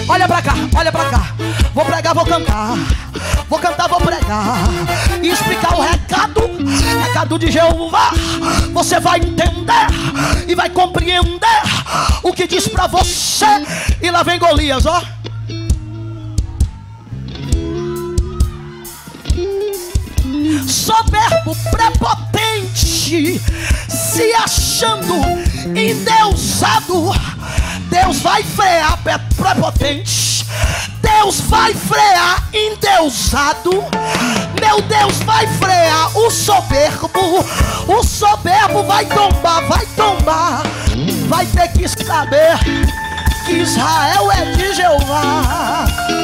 Olha pra cá, olha pra cá. Vou pregar, vou cantar. Vou cantar, vou pregar. E explicar o recado. Recado de Jeová. Você vai entender e vai compreender o que diz pra você. E lá vem Golias, ó. Soberbo, prepotente, se achando endeusado. Deus vai frear prepotente. Deus vai frear endeusado. Meu Deus vai frear o soberbo. O soberbo vai tombar, vai tombar. Vai ter que saber que Israel é de Jeová.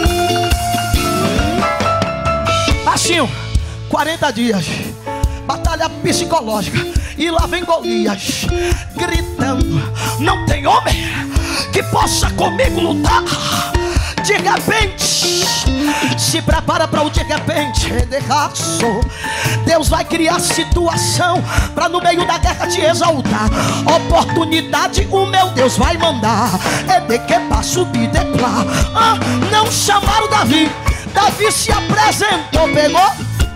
Baixinho, 40 dias, batalha psicológica. E lá vem Golias, gritando: não tem homem que possa comigo lutar. De repente, se prepara para o de repente. Deus vai criar situação para no meio da guerra te exaltar. Oportunidade o meu Deus vai mandar. É de que passo de lá. Não chamaram Davi. Davi se apresentou, pegou.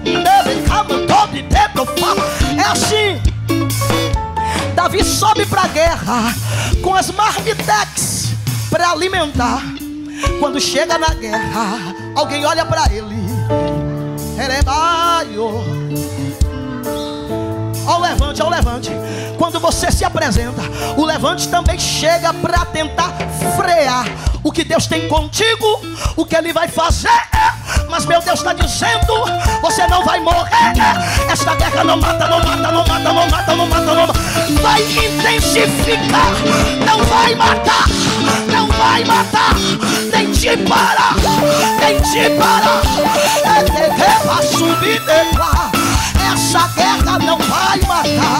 É assim. Davi sobe para a guerra com as marmitex para alimentar. Quando chega na guerra, alguém olha para ele. Ó o levante, ó o levante. Quando você se apresenta, o levante também chega para tentar frear o que Deus tem contigo, o que Ele vai fazer. Mas meu Deus está dizendo: você não vai morrer. Esta guerra não mata, não mata, não mata, não mata, não mata, não mata. Vai intensificar, não vai matar, não vai matar, nem te parar, nem te parar. É de pra subir de lá. Essa guerra não vai matar.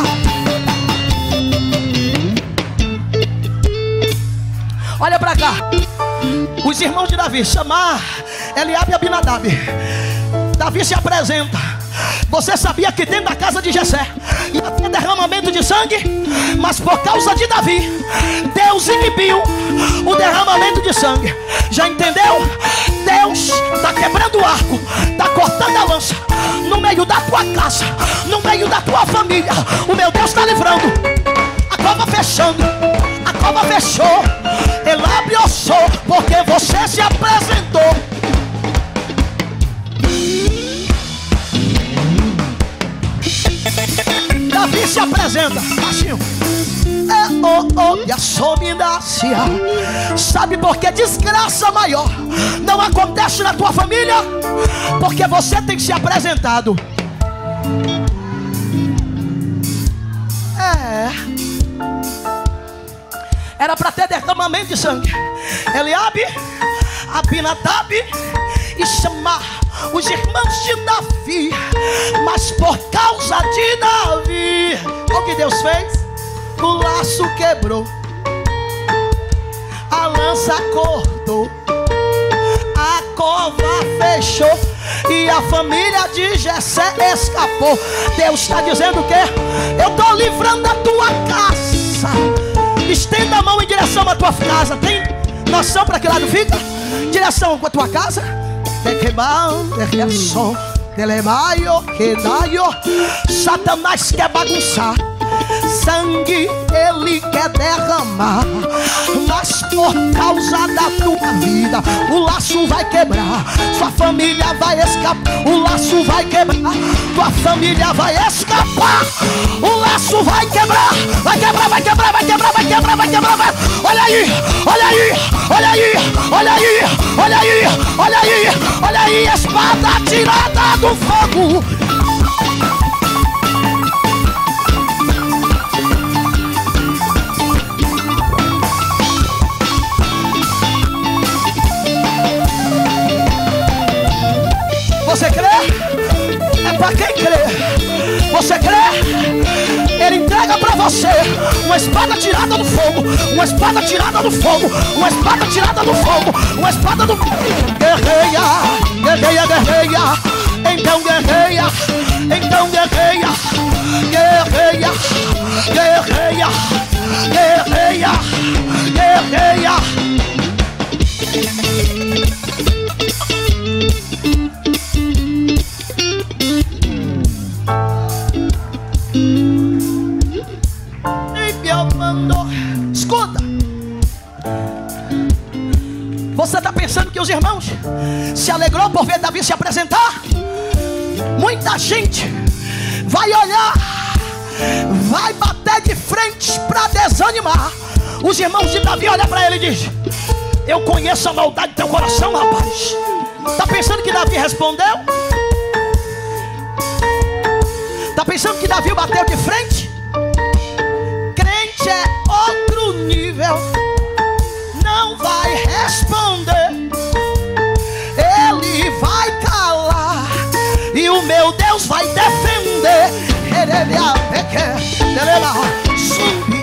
Olha pra cá. Os irmãos de Davi, Samar, Eliabe e Abinadab. Davi se apresenta. Você sabia que dentro da casa de Jessé ia ter derramamento de sangue? Mas por causa de Davi, Deus inibiu o derramamento de sangue. Já entendeu? Deus está quebrando o arco, está cortando a lança no meio da tua casa, no meio da tua família. O meu Deus está livrando. A cova fechando, a cova fechou. Ele abriu, porque você se apresentou. Davi se apresenta, baixinho. E a sominácia. Sabe por que desgraça maior não acontece na tua família? Porque você tem se apresentado. Era para ter derramamento de sangue. Eliabe, Abinadab e Samar, os irmãos de Davi. Mas por causa de Davi, o que Deus fez? O laço quebrou, a lança cortou, a cova fechou e a família de Jessé escapou. Deus está dizendo o quê? Eu estou livrando a tua casa. Estenda a mão em direção à tua casa. Tem noção para que lado fica? Direção com a tua casa. Satanás quer bagunçar. Sangue ele quer derramar. Mas por causa da tua vida, o laço vai quebrar. Sua família vai escapar. O laço vai quebrar. Tua família vai escapar. O laço vai quebrar. Vai quebrar, vai quebrar, vai quebrar, vai quebrar, vai quebrar, vai. Olha aí, olha aí, olha aí, olha aí, olha aí, olha aí, olha aí. Espada tirada do fogo. Você crê? É para quem crê. Você crê? Ele entrega para você uma espada tirada do fogo. Uma espada tirada do fogo. Uma espada tirada do fogo. Uma espada do fogo. Guerreia, guerreia, guerreia. Então guerreia. Então guerreia. Guerreia, guerreia, guerreia, guerreia. Você está pensando que os irmãos se alegrou por ver Davi se apresentar? Muita gente vai olhar, vai bater de frente para desanimar. Os irmãos de Davi olham para ele e dizem: eu conheço a maldade do teu coração, rapaz. Está pensando que Davi respondeu? Está pensando que Davi bateu de frente? Crente é outro nível. Não vai responder, ele vai calar, e o meu Deus vai defender.